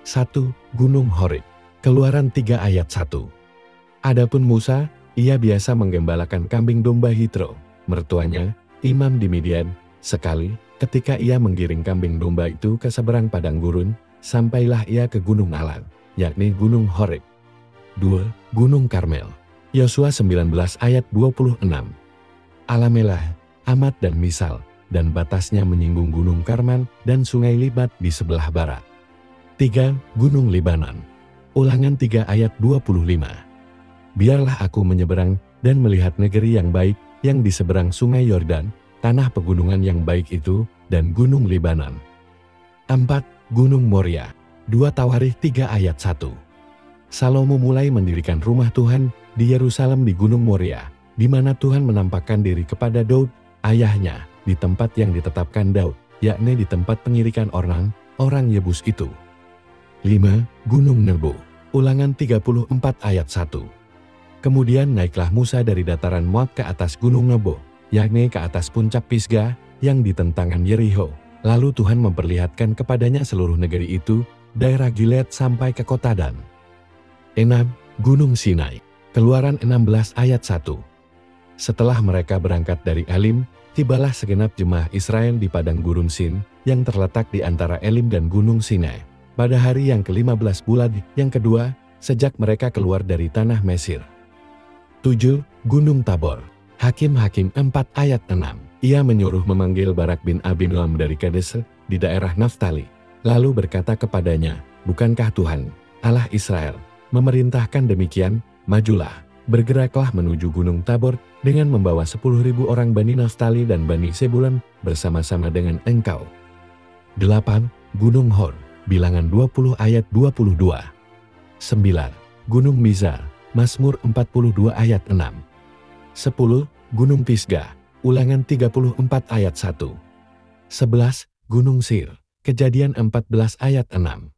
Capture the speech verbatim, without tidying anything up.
satu. Gunung Horeb. Keluaran tiga ayat satu. Adapun Musa, ia biasa menggembalakan kambing domba Yitro, mertuanya, imam di Midian. Sekali, ketika ia menggiring kambing domba itu ke seberang padang gurun, sampailah ia ke Gunung Allah, yakni Gunung Horeb. dua. Gunung Karmel. Yosua sembilan belas ayat dua puluh enam. Alamelah, Amat dan Misal, dan batasnya menyinggung Gunung Karman dan Sungai Libat di sebelah barat. tiga. Gunung Libanon. Ulangan tiga ayat dua puluh lima. Biarlah aku menyeberang dan melihat negeri yang baik yang di seberang Sungai Yordan, tanah pegunungan yang baik itu, dan Gunung Libanon. empat. Gunung Moria. dua Tawarikh tiga ayat satu. Salomo mulai mendirikan rumah Tuhan di Yerusalem di Gunung Moria, di mana Tuhan menampakkan diri kepada Daud, ayahnya, di tempat yang ditetapkan Daud, yakni di tempat pengirikan orang, orang Yebus itu. lima. Gunung Nebo. Ulangan tiga puluh empat ayat satu. Kemudian naiklah Musa dari dataran Moab ke atas Gunung Nebo, yakni ke atas puncak Pisgah, yang di tentangan Yeriho. Lalu Tuhan memperlihatkan kepadanya seluruh negeri itu, daerah Gilead sampai ke kota Dan. enam. Gunung Sinai. Keluaran enam belas ayat satu. Setelah mereka berangkat dari Elim, tibalah segenap jemaah Israel di padang gurun Sin, yang terletak di antara Elim dan Gunung Sinai, pada hari yang kelima belas bulan yang kedua, sejak mereka keluar dari tanah Mesir. tujuh. Gunung Tabor. Hakim-Hakim empat ayat enam. Ia menyuruh memanggil Barak bin Abinoam dari Kades di daerah Naftali, lalu berkata kepadanya, "Bukankah Tuhan, Allah Israel, memerintahkan demikian? Majulah, bergeraklah menuju Gunung Tabor dengan membawa sepuluh ribu orang Bani Naftali dan Bani Sebulan bersama-sama dengan engkau." delapan. Gunung Hor. Bilangan dua puluh ayat dua puluh dua. sembilan. Gunung Mizar. Mazmur empat puluh dua ayat enam. sepuluh. Gunung Pisgah. Ulangan tiga puluh empat ayat satu. sebelas. Gunung Sir. Kejadian empat belas ayat enam.